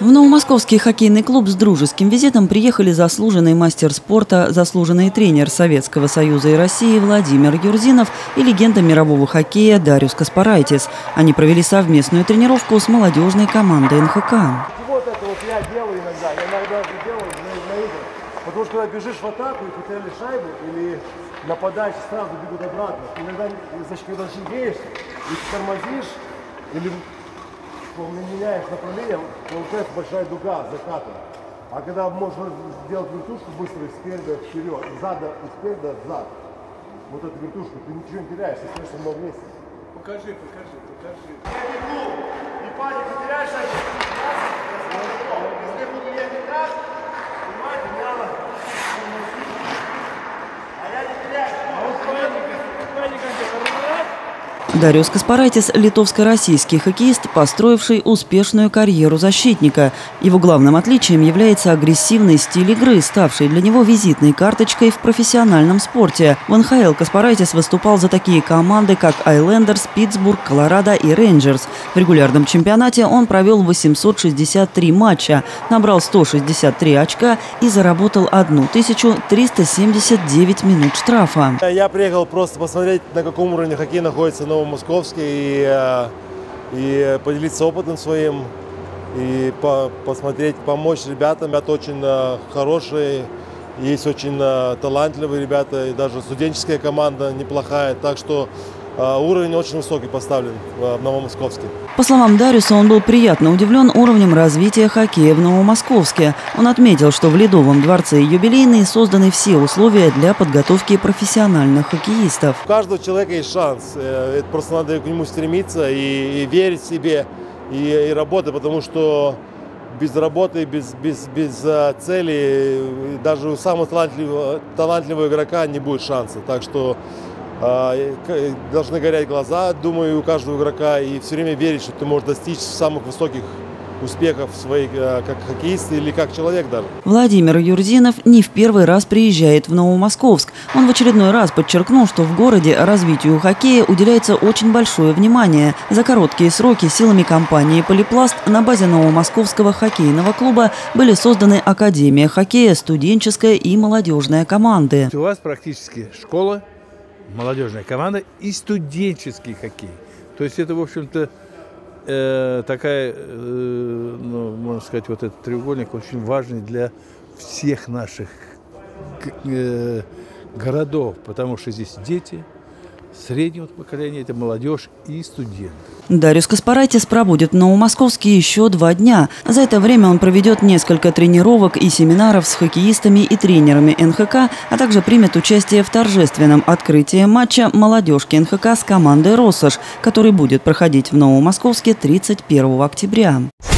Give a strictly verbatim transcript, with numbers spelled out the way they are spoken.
В Новомосковский хоккейный клуб с дружеским визитом приехали заслуженный мастер спорта, заслуженный тренер Советского Союза и России Владимир Юрзинов и легенда мирового хоккея Дариус Каспарайтис. Они провели совместную тренировку с молодежной командой эн ха ка. Вот это вот я делаю иногда, я иногда это делаю на, на играх. Потому что когда бежишь в атаку и потеряли шайбу, или нападающие сразу бегут обратно. Иногда, значит, когда шагеешь и тормозишь, или меняешь направление, получается большая дуга заката. А когда можно сделать вертушку быстро и спереди вперед, зада и спереди взад, вот эту вертушку, ты ничего не теряешь, ты стоишь на месте. Покажи, покажи, покажи. Я бегу, и паник, ты теряешь шаг. Если я буду ехать так, понимаете, мне надо. А я не теряю. А вот паника, паника, Дариус Каспарайтис – литовско-российский хоккеист, построивший успешную карьеру защитника. Его главным отличием является агрессивный стиль игры, ставший для него визитной карточкой в профессиональном спорте. В эн ха эл Каспарайтис выступал за такие команды, как Айлендерс, Питтсбург, Колорадо и Рейнджерс. В регулярном чемпионате он провел восемьсот шестьдесят три матча, набрал сто шестьдесят три очка и заработал тысячу триста семьдесят девять минут штрафа. Я приехал просто посмотреть, на каком уровне хоккей находится Новомосковский, и, и поделиться опытом своим, и по, посмотреть, помочь ребятам. Ребята очень хорошие, есть очень талантливые ребята, и даже студенческая команда неплохая, так что уровень очень высокий поставлен в Новомосковске. По словам Дариуса, он был приятно удивлен уровнем развития хоккея в Новомосковске. Он отметил, что в Ледовом дворце «Юбилейный» созданы все условия для подготовки профессиональных хоккеистов. У каждого человека есть шанс, это просто надо к нему стремиться и, и верить в себе, и, и работать, потому что без работы, без, без, без цели даже у самого талантливого, талантливого игрока не будет шанса. Так что должны гореть глаза, думаю, у каждого игрока, и все время верить, что ты можешь достичь самых высоких успехов своих, как хоккеист или как человек даже. Владимир Юрзинов не в первый раз приезжает в Новомосковск. Он в очередной раз подчеркнул, что в городе развитию хоккея уделяется очень большое внимание. За короткие сроки силами компании «Полипласт» на базе Новомосковского хоккейного клуба были созданы Академия хоккея, студенческая и молодежная команды. У вас практически школа, молодежная команда и студенческий хоккей. То есть это, в общем-то, э, такая, э, ну, можно сказать, вот этот треугольник очень важный для всех наших э, городов, потому что здесь дети среднего поколения, это молодежь и студенты. Дариус Каспарайтис пробудет в Новомосковске еще два дня. За это время он проведет несколько тренировок и семинаров с хоккеистами и тренерами эн ха ка, а также примет участие в торжественном открытии матча молодежки эн ха ка с командой «Россошь», который будет проходить в Новомосковске тридцать первого октября.